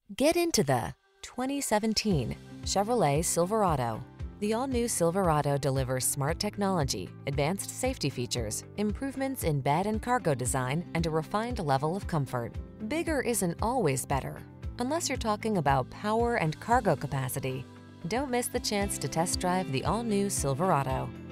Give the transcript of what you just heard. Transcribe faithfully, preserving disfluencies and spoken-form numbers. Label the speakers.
Speaker 1: Get into the twenty seventeen Chevrolet Silverado. The all-new Silverado delivers smart technology, advanced safety features, improvements in bed and cargo design, and a refined level of comfort. Bigger isn't always better, unless you're talking about power and cargo capacity. Don't miss the chance to test drive the all-new Silverado.